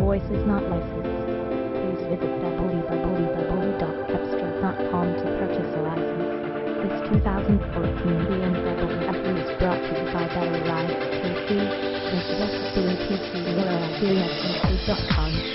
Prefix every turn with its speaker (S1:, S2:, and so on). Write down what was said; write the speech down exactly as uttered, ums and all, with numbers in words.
S1: voice is not licensed. Please visit w w w dot hatchback dot com to purchase a license. This two thousand fourteen B M W F E is brought to you by Better Ride P C. Visit us at b m p c dot com.